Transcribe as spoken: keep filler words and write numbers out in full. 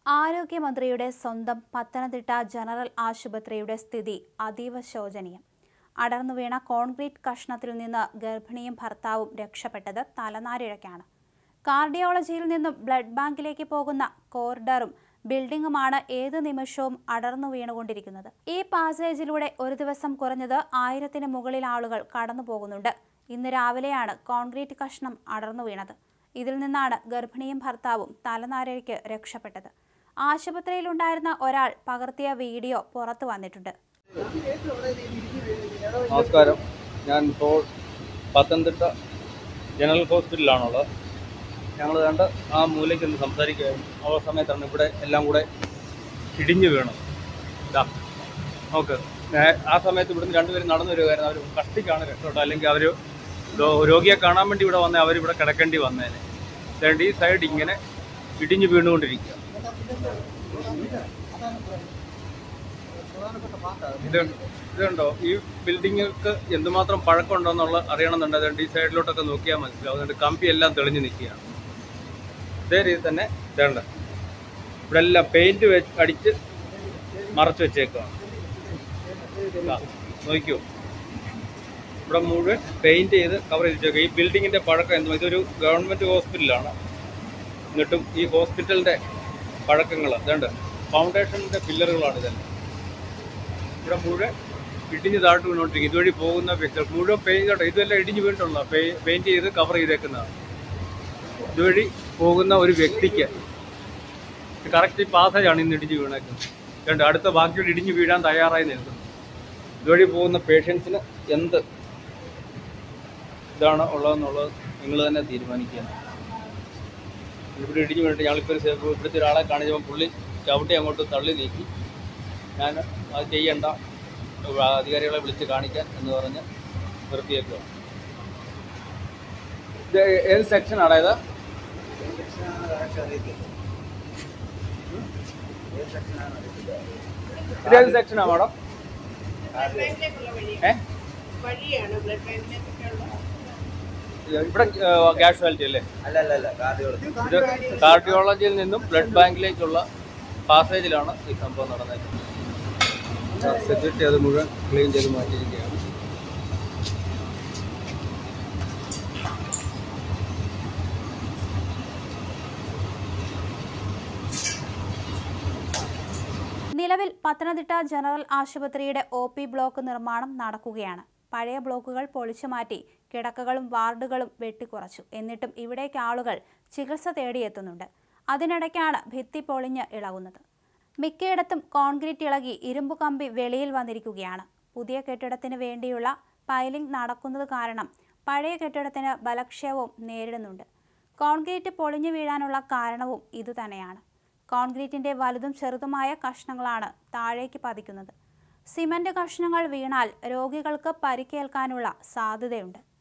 ആരോഗ്യമന്ത്രിയുടെ സ്വന്തം പത്തനംതിട്ട ജനറൽ ആശുപത്രിയുടെ സ്ഥിതി അതീവ ശോചനീയം. അടർന്നു വീണ കോൺക്രീറ്റ് കഷ്ണത്തിൽ നിന്ന് ഗർഭിണിയും ഭർത്താവും രക്ഷപ്പെട്ടത് തലനാരിഴയ്ക്കാണ്. കാർഡിയോളജിയിൽ നിന്നും ബ്ലഡ് ബാങ്കിലേക്ക് പോകുന്ന കോറിഡറും ബിൽഡിംഗുമാണ് ഏതു നിമിഷവും അടർന്നു വീണുകൊണ്ടിരിക്കുന്നത്. ഈ പാസേജിലൂടെ ഒരു ദിവസം കുറഞ്ഞത് ആയിരത്തിന് മുകളിൽ ആളുകൾ കടന്നു പോകുന്നുണ്ട്. ഇന്ന് രാവിലെയാണ് കോൺക്രീറ്റ് കഷ്ണം അടർന്നു വീണത്. ഇതിൽ നിന്നാണ് ഗർഭിണിയും ഭർത്താവും തലനാരിഴയ്ക്ക് രക്ഷപ്പെട്ടത്. ആശുപത്രിയിലുണ്ടായിരുന്ന ഒരാൾ പകർത്തിയ വീഡിയോ പുറത്തു വന്നിട്ടുണ്ട്. നമസ്കാരം, ഞാൻ ഇപ്പോൾ പത്തനംതിട്ട ജനറൽ ഹോസ്പിറ്റലിലാണുള്ളത്. ഞങ്ങൾ കണ്ട് ആ മൂലയ്ക്ക് ഒന്ന് സംസാരിക്കുകയായിരുന്നു. ആ സമയത്താണ് ഇവിടെ എല്ലാം കൂടെ ഇടിഞ്ഞു വീണത്. ഇതാ നോക്ക്, ആ സമയത്ത് ഇവിടുന്ന് രണ്ടുപേരും നടന്നു വരുമായിരുന്നു. അവർ കഷ്ടിക്കാണ് രക്ഷപ്പെട്ടത്. അല്ലെങ്കിൽ അവർ രോഗിയെ കാണാൻ വേണ്ടി ഇവിടെ വന്നേ അവരിവിടെ കിടക്കേണ്ടി വന്നേനെ. അതുകൊണ്ട് ഈ സൈഡ് ഇങ്ങനെ ഇടിഞ്ഞു വീണുകൊണ്ടിരിക്കുക. ഇത് ഇതുണ്ടോ, ഈ ബിൽഡിങ്ങൾക്ക് എന്തുമാത്രം പഴക്കമുണ്ടോയെന്നുള്ള അറിയണമെന്നുണ്ട്. അതുകൊണ്ട് ഈ സൈഡിലോട്ടൊക്കെ നോക്കിയാൽ മനസ്സിലാവും. അതുകൊണ്ട് കമ്പി എല്ലാം തെളിഞ്ഞു നിൽക്കുകയാണ്. ഇതേ രീതി തന്നെ ഇതേണ്ട ഇവിടെ എല്ലാം പെയിന്റ് വെച്ച് അടിച്ച് മറച്ചു വെച്ചേക്കുകയാണ്. നോക്കിയോ, ഇവിടെ മുഴുവൻ പെയിന്റ് ചെയ്ത് കവർ ചെയ്ത് വെച്ചേക്കുക. ഈ ബിൽഡിങ്ങിന്റെ പഴക്കം എന്തും, ഇതൊരു ഗവൺമെന്റ് ഹോസ്പിറ്റലാണ്. എന്നിട്ടും ഈ ഹോസ്പിറ്റലിന്റെ പഴക്കങ്ങൾ അതുകൊണ്ട് ഫൗണ്ടേഷൻ്റെ പില്ലറുകളാണ് ഇതെല്ലാം. ഇവിടെ മുഴുവൻ ഇടിഞ്ഞ് താഴ്ത്തു വീണോണ്ടിരിക്കും. ഇതുവഴി പോകുന്ന വ്യക്തികൾ മുഴുവൻ പെയിന്റ്, ഇതെല്ലാം ഇടിഞ്ഞ് വീണിട്ടുള്ള പെയിന്റ് ചെയ്ത് കവർ ചെയ്തേക്കുന്നതാണ്. ഇതുവഴി പോകുന്ന ഒരു വ്യക്തിക്ക് കറക്റ്റ് ഈ പാസേജാണ് ഇന്ന് ഇടിഞ്ഞ് വീണേക്കുന്നത്. രണ്ട് അടുത്ത ബാക്കിയോട് ഇടിഞ്ഞ് വീഴാൻ തയ്യാറായി നിൽക്കുന്നു. ഇതുവഴി പോകുന്ന പേഷ്യൻസിന് എന്ത് ഇതാണ് ഉള്ളതെന്നുള്ളത് നിങ്ങൾ തന്നെ തീരുമാനിക്കുകയാണ്. ഇവിടെ ഇടിഞ്ഞ് വീണിട്ട് ഞങ്ങളിപ്പോൾ ഒരു ഇവിടുത്തെ ഒരാളെ കാണിച്ചപ്പോൾ പുള്ളി ചവിട്ടി അങ്ങോട്ട് തള്ളി നീക്കി. ഞാൻ അത് ചെയ്യണ്ട, അധികാരികളെ വിളിച്ച് കാണിക്കാൻ എന്ന് പറഞ്ഞ് നിർത്തിയേക്കുക. ഇത് ഏത് സെക്ഷനാണ് ഇത്? ഇതേത് സെക്ഷനാണ് മാഡം? ഏ ഇവിടെ കാഷ്വാലിറ്റി അല്ലേ? ഇത് കാർഡിയോളജിയിൽ നിന്നും ബ്ലഡ് ബാങ്കിലേക്കുള്ള പാസേജിലാണ് ഈ സംഭവം നടന്നത്. സെക്യൂരിറ്റി അത് മുഴുവൻ ക്ലീൻ ചെയ്ത് മാറ്റിയിരിക്കുകയാണ്. നിലവിൽ പത്തനംതിട്ട ജനറൽ ആശുപത്രിയുടെ ഒ പി ബ്ലോക്ക് നിർമ്മാണം നടക്കുകയാണ്. പഴയ ബ്ലോക്കുകൾ പൊളിച്ചു മാറ്റി കിടക്കകളും വാർഡുകളും വെട്ടിക്കുറച്ചു. എന്നിട്ടും ഇവിടേക്ക് ആളുകൾ ചികിത്സ തേടിയെത്തുന്നുണ്ട്. അതിനിടയ്ക്കാണ് ഭിത്തി പൊളിഞ്ഞ് ഇളകുന്നത്. മിക്കയിടത്തും കോൺക്രീറ്റ് ഇളകി ഇരുമ്പു കമ്പി വെളിയിൽ വന്നിരിക്കുകയാണ്. പുതിയ കെട്ടിടത്തിന് വേണ്ടിയുള്ള പൈലിംഗ് നടക്കുന്നത് കാരണം പഴയ കെട്ടിടത്തിന് ബലക്ഷയവും നേരിടുന്നുണ്ട്. കോൺക്രീറ്റ് പൊളിഞ്ഞു വീഴാനുള്ള കാരണവും ഇതുതന്നെയാണ്. കോൺക്രീറ്റിന്റെ വലുതും ചെറുതുമായ കഷ്ണങ്ങളാണ് താഴേക്ക് പതിക്കുന്നത്. സിമന്റ് കഷ്ണങ്ങൾ വീണാൽ രോഗികൾക്ക് പരിക്കേൽക്കാനുള്ള സാധ്യതയുണ്ട്.